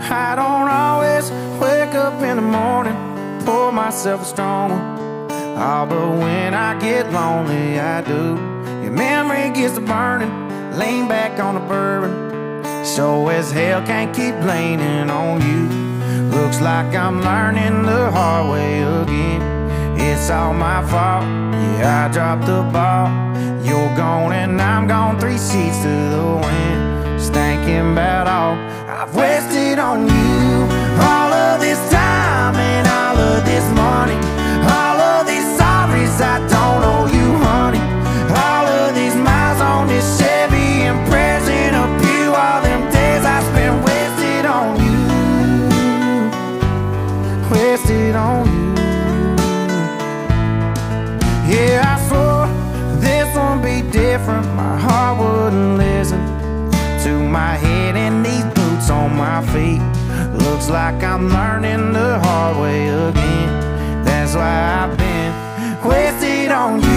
I don't always wake up in the morning, pour myself a strong one. Oh, but when I get lonely, I do. Your memory gets to burning, lean back on the bourbon. So as hell can't keep leaning on you. Looks like I'm learning the hard way again. It's all my fault, yeah, I dropped the ball. You're gone and I'm gone, 3 sheets to the wind. Just thinking about all I've wasted on you. All of this time and all of this money, all of these sorries I don't owe you, honey. All of these miles on this Chevy and prayers in a pew. All them days I spent wasted on you, wasted on you. Yeah, I swore this one be different. My heart wouldn't listen to my head and these boots on my feet. Looks like I'm learning the hard way again. That's why I've been wasted on you.